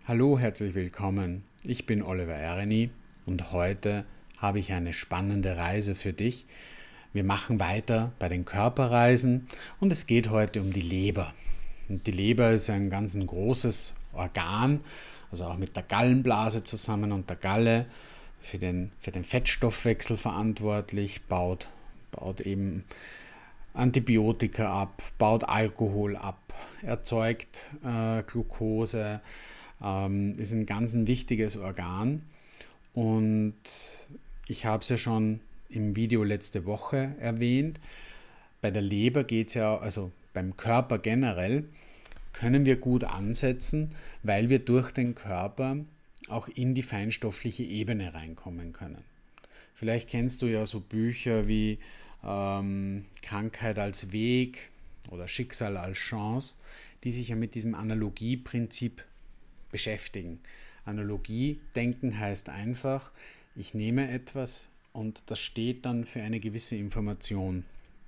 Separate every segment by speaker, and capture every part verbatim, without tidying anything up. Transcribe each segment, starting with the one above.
Speaker 1: Hallo, herzlich willkommen. Ich bin Oliver Erni und heute habe ich eine spannende Reise für dich. Wir machen weiter bei den Körperreisen und es geht heute um die Leber. Und die Leber ist ein ganz ein großes Organ, also auch mit der Gallenblase zusammen und der Galle für den, für den Fettstoffwechsel verantwortlich, baut, baut eben Antibiotika ab, baut Alkohol ab, erzeugt äh, Glucose, ähm, ist ein ganz ein wichtiges Organ. Und ich habe es ja schon im Video letzte Woche erwähnt. Bei der Leber geht es ja, also beim Körper generell, können wir gut ansetzen, weil wir durch den Körper auch in die feinstoffliche Ebene reinkommen können. Vielleicht kennst du ja so Bücher wie ähm, Krankheit als Weg oder Schicksal als Chance, die sich ja mit diesem Analogieprinzip beschäftigen. Analogie denken heißt einfach, ich nehme etwas und das steht dann für eine gewisse Information.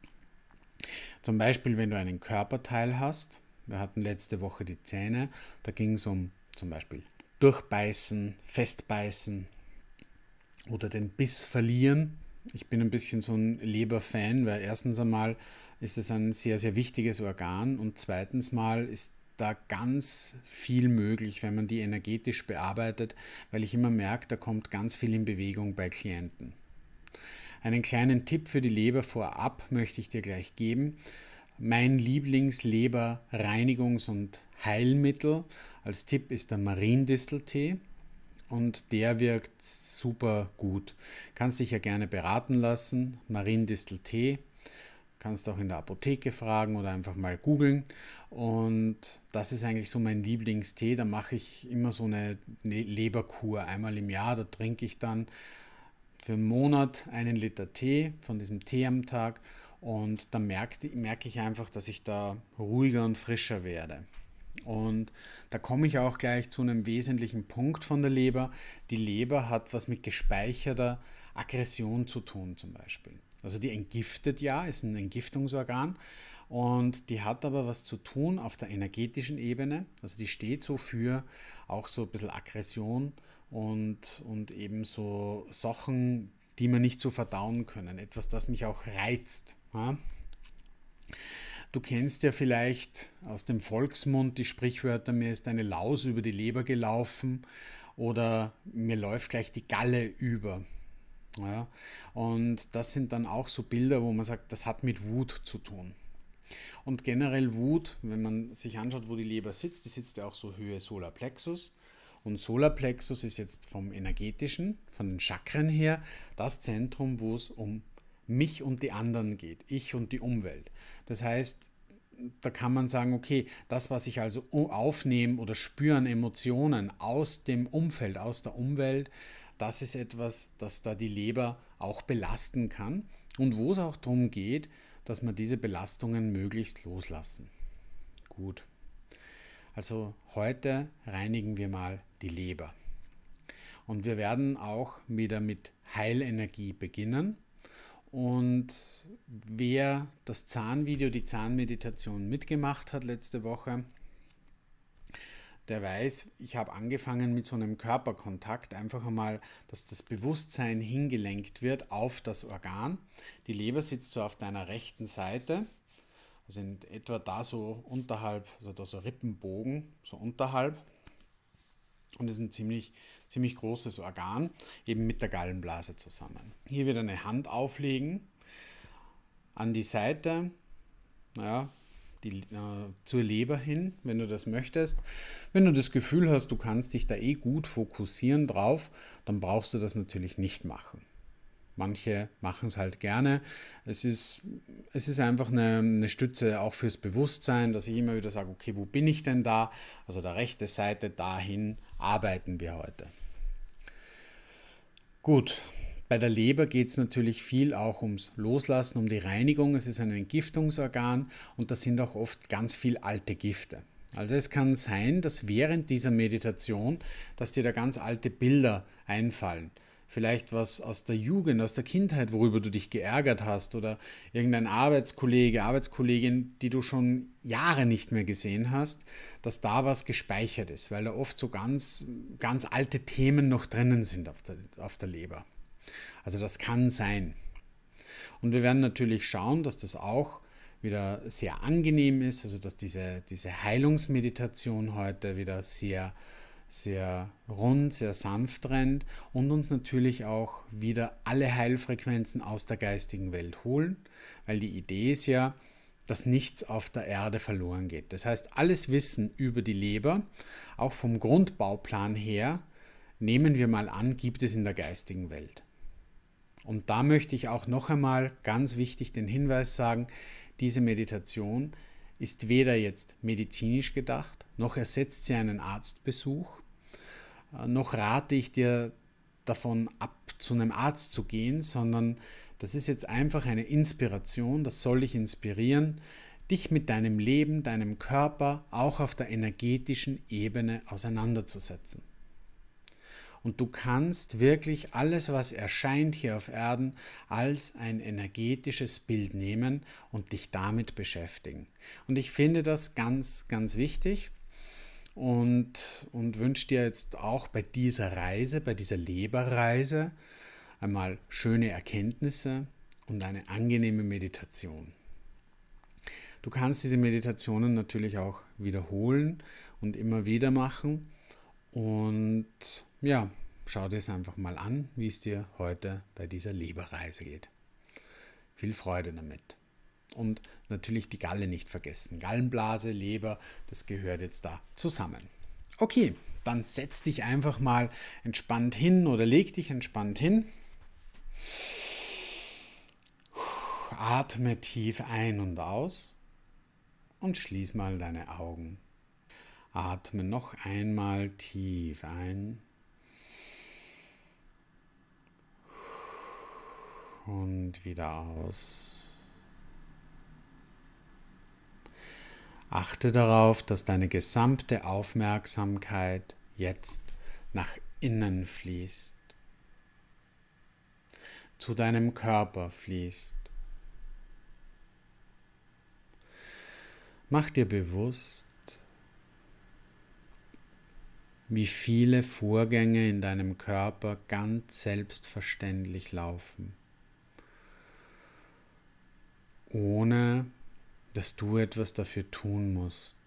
Speaker 1: Zum Beispiel, wenn du einen Körperteil hast, wir hatten letzte Woche die Zähne, da ging es um zum Beispiel Durchbeißen, Festbeißen oder den Biss verlieren. Ich bin ein bisschen so ein Leberfan, weil erstens einmal ist es ein sehr, sehr wichtiges Organ und zweitens mal ist da ganz viel möglich, wenn man die energetisch bearbeitet, weil ich immer merke, da kommt ganz viel in Bewegung bei Klienten. Einen kleinen Tipp für die Leber vorab möchte ich dir gleich geben. Mein Lieblingsleberreinigungs- und Heilmittel als Tipp ist der Mariendisteltee und der wirkt super gut. Kannst dich ja gerne beraten lassen, Mariendisteltee. Kannst auch in der Apotheke fragen oder einfach mal googeln. Und das ist eigentlich so mein Lieblingstee. Da mache ich immer so eine Leberkur einmal im Jahr. Da trinke ich dann für einen Monat einen Liter Tee von diesem Tee am Tag. Und dann merke, merke ich einfach, dass ich da ruhiger und frischer werde. Und da komme ich auch gleich zu einem wesentlichen Punkt von der Leber. Die Leber hat was mit gespeicherter Aggression zu tun zum Beispiel. Also die entgiftet ja, ist ein Entgiftungsorgan und die hat aber was zu tun auf der energetischen Ebene. Also die steht so für auch so ein bisschen Aggression und, und eben so Sachen, die man nicht so verdauen können. Etwas, das mich auch reizt. Ja? Du kennst ja vielleicht aus dem Volksmund die Sprichwörter, mir ist eine Laus über die Leber gelaufen oder mir läuft gleich die Galle über. Ja, und das sind dann auch so Bilder, wo man sagt, das hat mit Wut zu tun. Und generell Wut, wenn man sich anschaut, wo die Leber sitzt, die sitzt ja auch so Höhe Solarplexus. Und Solarplexus ist jetzt vom energetischen, von den Chakren her, das Zentrum, wo es um mich und die anderen geht, ich und die Umwelt. Das heißt, da kann man sagen, okay, das, was ich also aufnehme oder spüre an Emotionen aus dem Umfeld, aus der Umwelt, das ist etwas, das da die Leber auch belasten kann und wo es auch darum geht, dass wir diese Belastungen möglichst loslassen. Gut, also heute reinigen wir mal die Leber. Und wir werden auch wieder mit Heilenergie beginnen. Und wer das Zahnvideo, die Zahnmeditation mitgemacht hat letzte Woche, der weiß, ich habe angefangen mit so einem Körperkontakt, einfach einmal, dass das Bewusstsein hingelenkt wird auf das Organ. Die Leber sitzt so auf deiner rechten Seite, also in etwa da so unterhalb, also da so Rippenbogen, so unterhalb. Und das ist ein ziemlich, ziemlich großes Organ, eben mit der Gallenblase zusammen. Hier wieder eine Hand auflegen, an die Seite, ja, die, äh, zur Leber hin, wenn du das möchtest. Wenn du das Gefühl hast, du kannst dich da eh gut fokussieren drauf, dann brauchst du das natürlich nicht machen. Manche machen es halt gerne. Es ist, es ist einfach eine, eine Stütze auch fürs Bewusstsein, dass ich immer wieder sage, okay, wo bin ich denn da? Also der rechte Seite, dahin arbeiten wir heute. Gut, bei der Leber geht es natürlich viel auch ums Loslassen, um die Reinigung. Es ist ein Entgiftungsorgan und da sind auch oft ganz viel alte Gifte. Also es kann sein, dass während dieser Meditation, dass dir da ganz alte Bilder einfallen. Vielleicht was aus der Jugend, aus der Kindheit, worüber du dich geärgert hast oder irgendein Arbeitskollege, Arbeitskollegin, die du schon Jahre nicht mehr gesehen hast, dass da was gespeichert ist, weil da oft so ganz, ganz alte Themen noch drinnen sind auf der, auf der Leber. Also das kann sein. Und wir werden natürlich schauen, dass das auch wieder sehr angenehm ist, also dass diese, diese Heilungsmeditation heute wieder sehr, sehr rund, sehr sanft rennt und uns natürlich auch wieder alle Heilfrequenzen aus der geistigen Welt holen, weil die Idee ist ja, dass nichts auf der Erde verloren geht. Das heißt, alles Wissen über die Leber, auch vom Grundbauplan her, nehmen wir mal an, gibt es in der geistigen Welt. Und da möchte ich auch noch einmal ganz wichtig den Hinweis sagen, diese Meditation ist weder jetzt medizinisch gedacht, noch ersetzt sie einen Arztbesuch, noch rate ich dir davon ab, zu einem Arzt zu gehen, sondern das ist jetzt einfach eine Inspiration, das soll dich inspirieren, dich mit deinem Leben, deinem Körper auch auf der energetischen Ebene auseinanderzusetzen. Und du kannst wirklich alles, was erscheint hier auf Erden, als ein energetisches Bild nehmen und dich damit beschäftigen. Und ich finde das ganz, ganz wichtig und, und wünsche dir jetzt auch bei dieser Reise, bei dieser Leberreise, einmal schöne Erkenntnisse und eine angenehme Meditation. Du kannst diese Meditationen natürlich auch wiederholen und immer wieder machen. Und ja, schau dir es einfach mal an, wie es dir heute bei dieser Leberreise geht. Viel Freude damit. Und natürlich die Galle nicht vergessen. Gallenblase, Leber, das gehört jetzt da zusammen. Okay, dann setz dich einfach mal entspannt hin oder leg dich entspannt hin. Atme tief ein und aus und schließ mal deine Augen. Atme noch einmal tief ein und wieder aus. Achte darauf, dass deine gesamte Aufmerksamkeit jetzt nach innen fließt, zu deinem Körper fließt. Mach dir bewusst, wie viele Vorgänge in deinem Körper ganz selbstverständlich laufen, ohne dass du etwas dafür tun musst.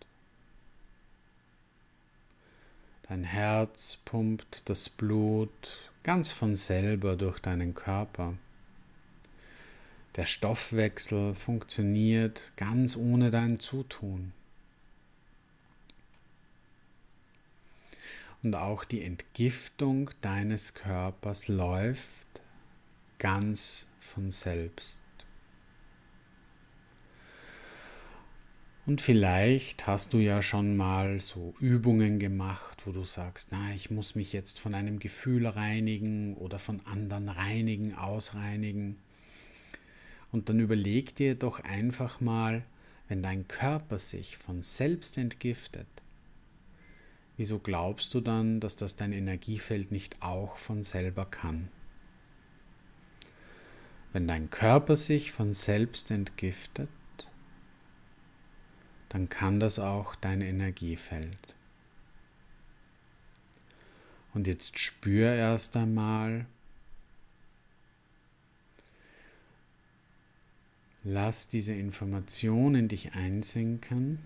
Speaker 1: Dein Herz pumpt das Blut ganz von selber durch deinen Körper. Der Stoffwechsel funktioniert ganz ohne dein Zutun. Und auch die Entgiftung deines Körpers läuft ganz von selbst. Und vielleicht hast du ja schon mal so Übungen gemacht, wo du sagst, na, ich muss mich jetzt von einem Gefühl reinigen oder von anderen reinigen, ausreinigen. Und dann überleg dir doch einfach mal, wenn dein Körper sich von selbst entgiftet, wieso glaubst du dann, dass das dein Energiefeld nicht auch von selber kann? Wenn dein Körper sich von selbst entgiftet, dann kann das auch dein Energiefeld. Und jetzt spür erst einmal, lass diese Information in dich einsinken.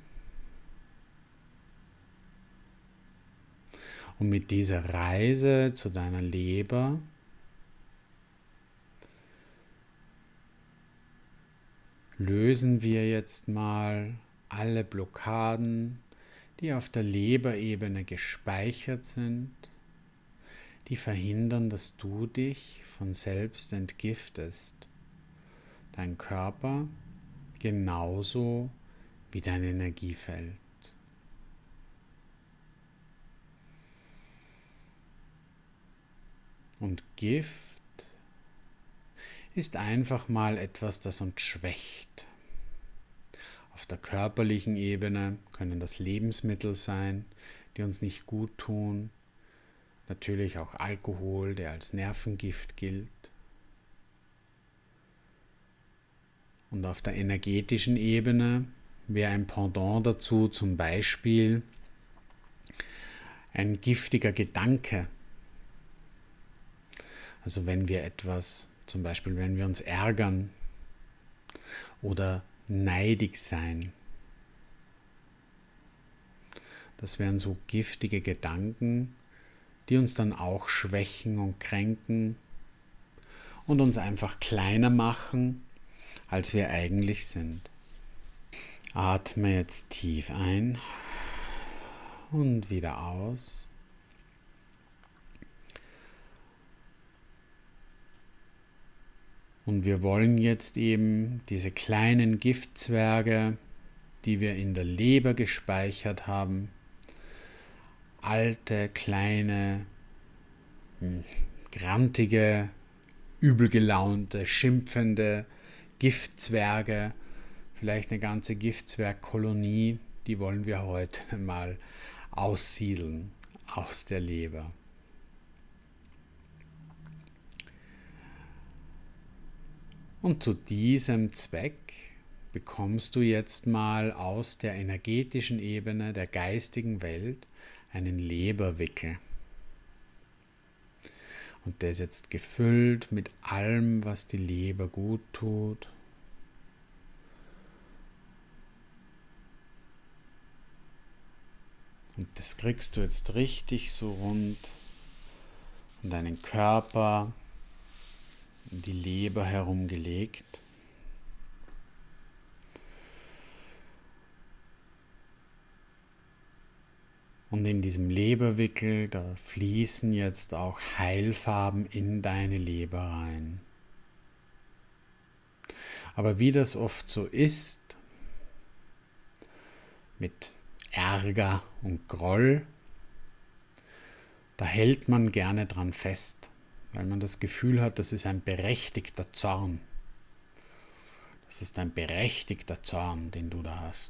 Speaker 1: Und mit dieser Reise zu deiner Leber lösen wir jetzt mal alle Blockaden, die auf der Leberebene gespeichert sind, die verhindern, dass du dich von selbst entgiftest. Dein Körper genauso wie dein Energiefeld. Und Gift ist einfach mal etwas, das uns schwächt. Auf der körperlichen Ebene können das Lebensmittel sein, die uns nicht gut tun. Natürlich auch Alkohol, der als Nervengift gilt. Und auf der energetischen Ebene wäre ein Pendant dazu zum Beispiel ein giftiger Gedanke. Also wenn wir etwas, zum Beispiel wenn wir uns ärgern oder neidig sein. Das wären so giftige Gedanken, die uns dann auch schwächen und kränken und uns einfach kleiner machen, als wir eigentlich sind. Atme jetzt tief ein und wieder aus. Und wir wollen jetzt eben diese kleinen Giftzwerge, die wir in der Leber gespeichert haben, alte, kleine, grantige, übelgelaunte, schimpfende Giftzwerge, vielleicht eine ganze Giftzwergkolonie, die wollen wir heute mal aussiedeln aus der Leber. Und zu diesem Zweck bekommst du jetzt mal aus der energetischen Ebene der geistigen Welt einen Leberwickel. Und der ist jetzt gefüllt mit allem, was die Leber gut tut. Und das kriegst du jetzt richtig so rund um deinen Körper, um die Leber herumgelegt. Und in diesem Leberwickel, da fließen jetzt auch Heilfarben in deine Leber rein. Aber wie das oft so ist, mit Ärger und Groll, da hält man gerne dran fest, weil man das Gefühl hat, das ist ein berechtigter Zorn. Das ist ein berechtigter Zorn, den du da hast.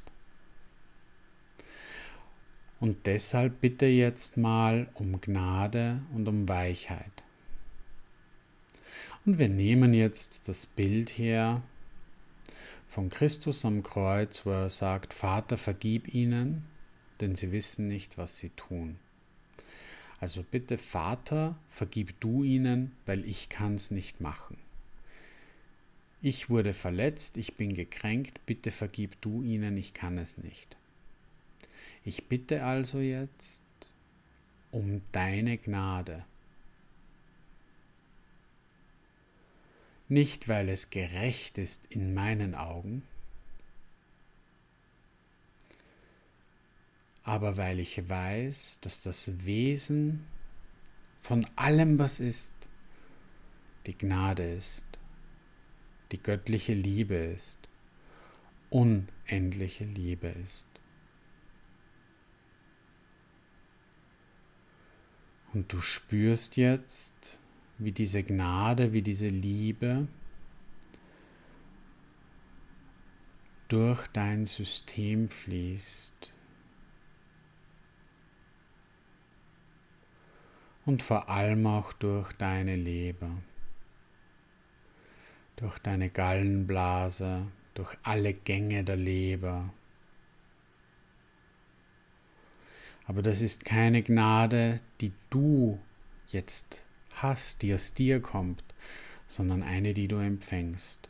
Speaker 1: Und deshalb bitte jetzt mal um Gnade und um Weichheit. Und wir nehmen jetzt das Bild her von Christus am Kreuz, wo er sagt, Vater, vergib ihnen, denn sie wissen nicht, was sie tun. Also bitte, Vater, vergib du ihnen, weil ich kann es nicht machen. Ich wurde verletzt, ich bin gekränkt, bitte vergib du ihnen, ich kann es nicht. Ich bitte also jetzt um deine Gnade. Nicht, weil es gerecht ist in meinen Augen, aber weil ich weiß, dass das Wesen von allem, was ist, die Gnade ist, die göttliche Liebe ist, unendliche Liebe ist. Und du spürst jetzt, wie diese Gnade, wie diese Liebe durch dein System fließt. Und vor allem auch durch deine Leber, durch deine Gallenblase, durch alle Gänge der Leber. Aber das ist keine Gnade, die du jetzt hast, die aus dir kommt, sondern eine, die du empfängst.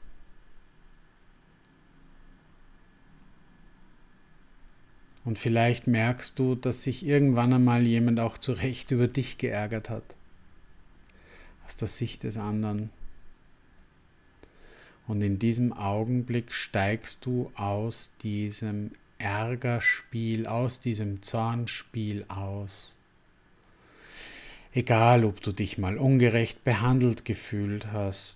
Speaker 1: Und vielleicht merkst du, dass sich irgendwann einmal jemand auch zu Recht über dich geärgert hat, aus der Sicht des anderen. Und in diesem Augenblick steigst du aus diesem Ärgerspiel, aus diesem Zornspiel aus. Egal, ob du dich mal ungerecht behandelt gefühlt hast,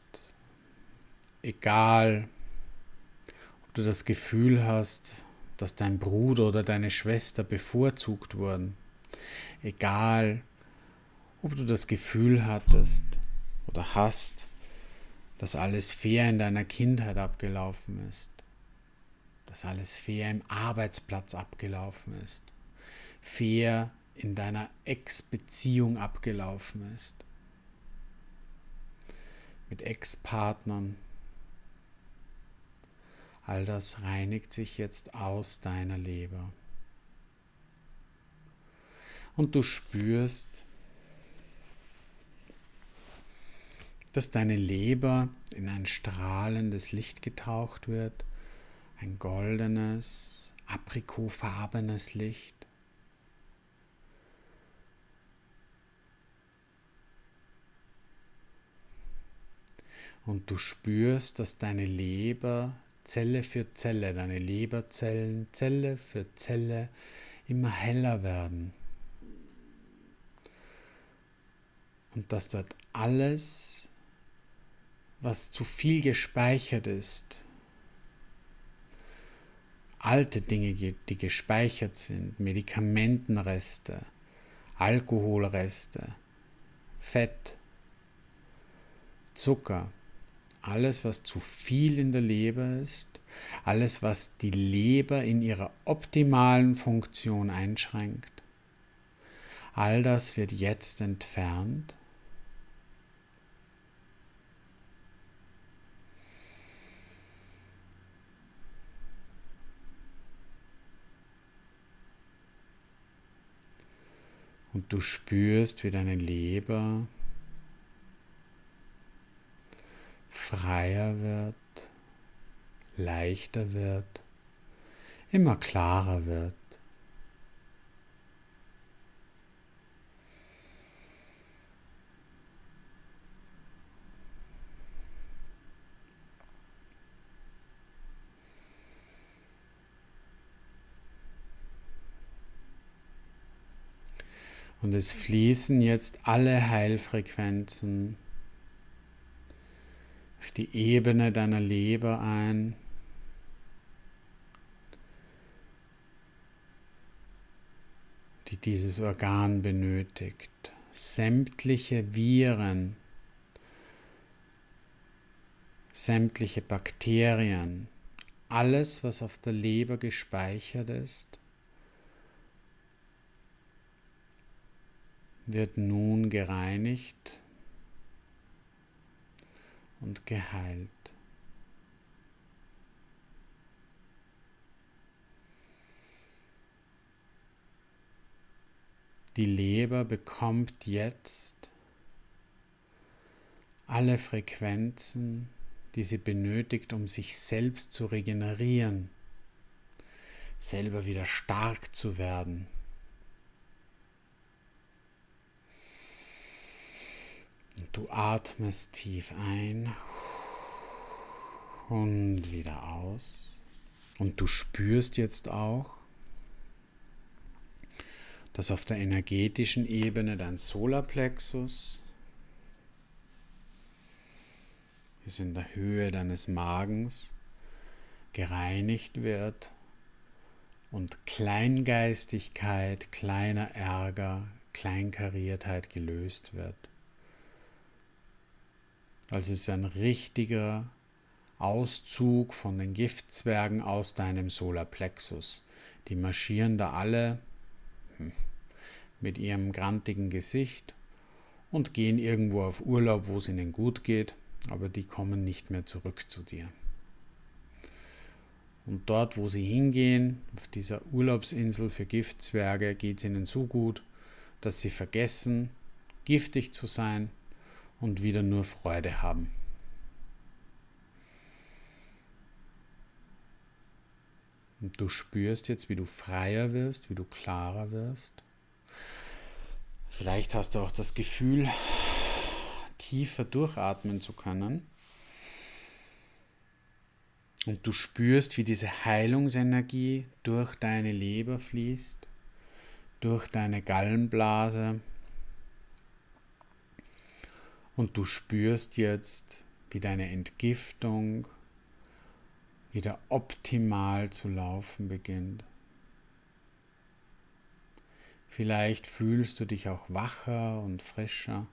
Speaker 1: egal, ob du das Gefühl hast, dass dein Bruder oder deine Schwester bevorzugt wurden, egal, ob du das Gefühl hattest oder hast, dass alles fair in deiner Kindheit abgelaufen ist, dass alles fair im Arbeitsplatz abgelaufen ist, fair in deiner Ex-Beziehung abgelaufen ist. Mit Ex-Partnern. All das reinigt sich jetzt aus deiner Leber. Und du spürst, dass deine Leber in ein strahlendes Licht getaucht wird, ein goldenes, aprikotfarbenes Licht. Und du spürst, dass deine Leber Zelle für Zelle, deine Leberzellen Zelle für Zelle immer heller werden. Und dass dort alles, was zu viel gespeichert ist, alte Dinge, die gespeichert sind, Medikamentenreste, Alkoholreste, Fett, Zucker, alles, was zu viel in der Leber ist, alles, was die Leber in ihrer optimalen Funktion einschränkt, all das wird jetzt entfernt. Und du spürst, wie deine Leber freier wird, leichter wird, immer klarer wird. Und es fließen jetzt alle Heilfrequenzen auf die Ebene deiner Leber ein. Die dieses Organ benötigt. Sämtliche Viren, sämtliche Bakterien, alles, was auf der Leber gespeichert ist, wird nun gereinigt und geheilt. Die Leber bekommt jetzt alle Frequenzen, die sie benötigt, um sich selbst zu regenerieren, selber wieder stark zu werden. Und du atmest tief ein und wieder aus. Und du spürst jetzt auch, dass auf der energetischen Ebene dein Solarplexus ist in der Höhe deines Magens gereinigt wird und Kleingeistigkeit, kleiner Ärger, Kleinkariertheit gelöst wird. Also es ist ein richtiger Auszug von den Giftzwergen aus deinem Solarplexus. Die marschieren da alle mit ihrem grantigen Gesicht und gehen irgendwo auf Urlaub, wo es ihnen gut geht, aber die kommen nicht mehr zurück zu dir. Und dort, wo sie hingehen, auf dieser Urlaubsinsel für Giftzwerge, geht es ihnen so gut, dass sie vergessen, giftig zu sein und wieder nur Freude haben. Und du spürst jetzt, wie du freier wirst, wie du klarer wirst. Vielleicht hast du auch das Gefühl, tiefer durchatmen zu können. Und du spürst, wie diese Heilungsenergie durch deine Leber fließt, durch deine Gallenblase. Und du spürst jetzt, wie deine Entgiftung wieder optimal zu laufen beginnt. Vielleicht fühlst du dich auch wacher und frischer,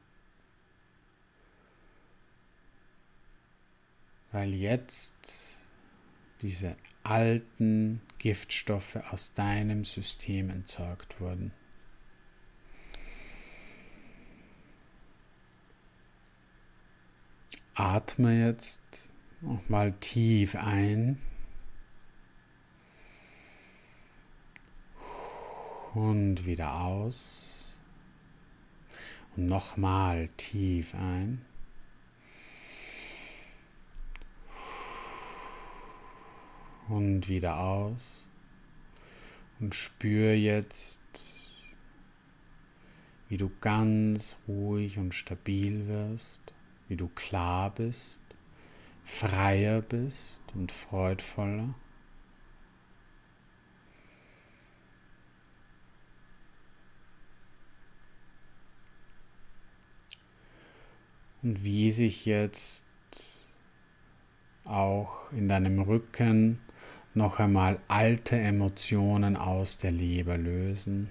Speaker 1: weil jetzt diese alten Giftstoffe aus deinem System entsorgt wurden. Atme jetzt nochmal tief ein und wieder aus. Und nochmal tief ein. Und wieder aus. Und spür jetzt, wie du ganz ruhig und stabil wirst, wie du klar bist, freier bist und freudvoller. Und wie sich jetzt auch in deinem Rücken noch einmal alte Emotionen aus der Leber lösen.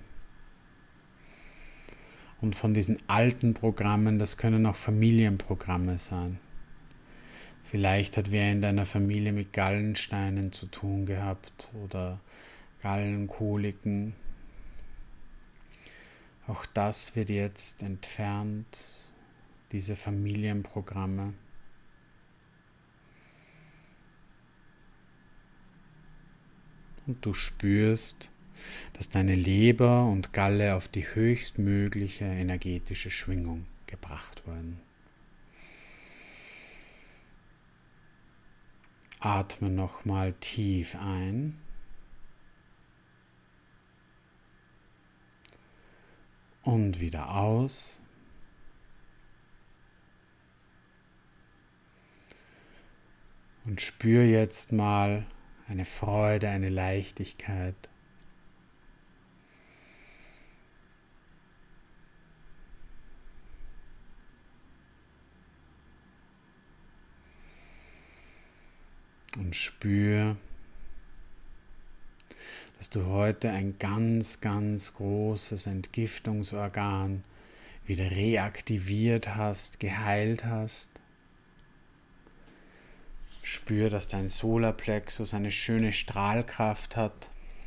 Speaker 1: Und von diesen alten Programmen, das können auch Familienprogramme sein. Vielleicht hat wer in deiner Familie mit Gallensteinen zu tun gehabt oder Gallenkoliken. Auch das wird jetzt entfernt, diese Familienprogramme. Und du spürst, dass deine Leber und Galle auf die höchstmögliche energetische Schwingung gebracht wurden. Atme nochmal tief ein und wieder aus. Und spür jetzt mal eine Freude, eine Leichtigkeit. Und spür, dass du heute ein ganz, ganz großes Entgiftungsorgan wieder reaktiviert hast, geheilt hast. Spür, dass dein Solarplexus eine schöne Strahlkraft hat,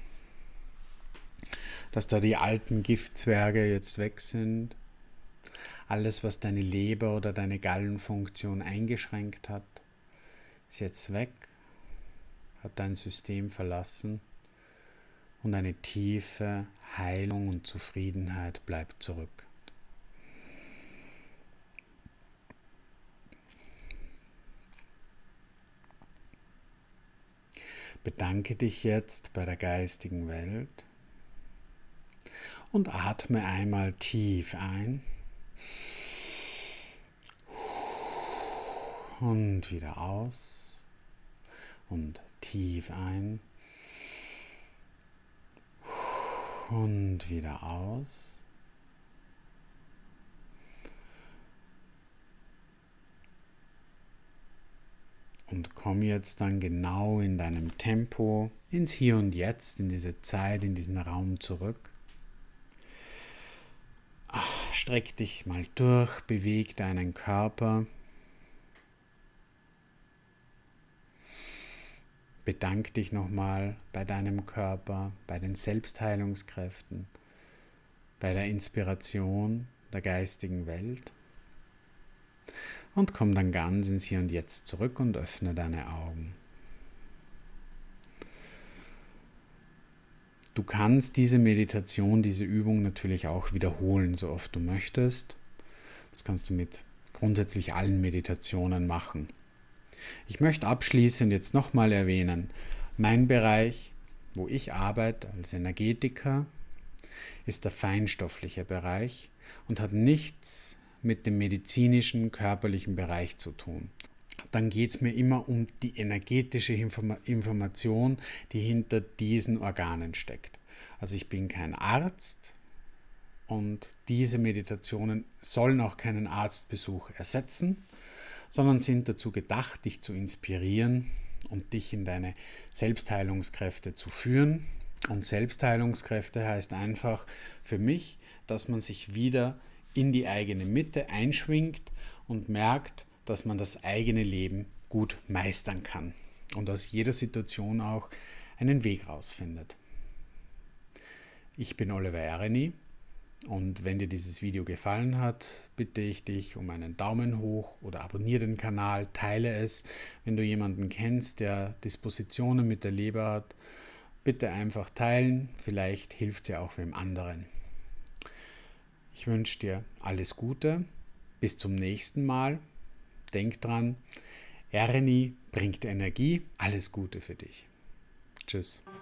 Speaker 1: dass da die alten Giftzwerge jetzt weg sind. Alles, was deine Leber oder deine Gallenfunktion eingeschränkt hat, ist jetzt weg, hat dein System verlassen und eine tiefe Heilung und Zufriedenheit bleibt zurück. Bedanke dich jetzt bei der geistigen Welt und atme einmal tief ein und wieder aus und tief ein und wieder aus. Und komm jetzt dann genau in deinem Tempo ins Hier und Jetzt, in diese Zeit, in diesen Raum zurück. Ach, streck dich mal durch, beweg deinen Körper. Bedank dich nochmal bei deinem Körper, bei den Selbstheilungskräften, bei der Inspiration der geistigen Welt. Und komm dann ganz ins Hier und Jetzt zurück und öffne deine Augen. Du kannst diese Meditation, diese Übung natürlich auch wiederholen, so oft du möchtest. Das kannst du mit grundsätzlich allen Meditationen machen. Ich möchte abschließend jetzt nochmal erwähnen, mein Bereich, wo ich arbeite als Energetiker, ist der feinstoffliche Bereich und hat nichts mit dem medizinischen, körperlichen Bereich zu tun. Dann geht es mir immer um die energetische Informa- Information, die hinter diesen Organen steckt. Also ich bin kein Arzt und diese Meditationen sollen auch keinen Arztbesuch ersetzen, sondern sind dazu gedacht, dich zu inspirieren und dich in deine Selbstheilungskräfte zu führen. Und Selbstheilungskräfte heißt einfach für mich, dass man sich wieder in die eigene Mitte einschwingt und merkt, dass man das eigene Leben gut meistern kann und aus jeder Situation auch einen Weg rausfindet. Ich bin Oliver Ereni Und wenn dir dieses Video gefallen hat, bitte ich dich um einen Daumen hoch oder abonniere den Kanal, teile es. Wenn du jemanden kennst, der Dispositionen mit der Leber hat, bitte einfach teilen. Vielleicht hilft es ja auch wem anderen. Ich wünsche dir alles Gute. Bis zum nächsten Mal. Denk dran, Ernie bringt Energie. Alles Gute für dich. Tschüss.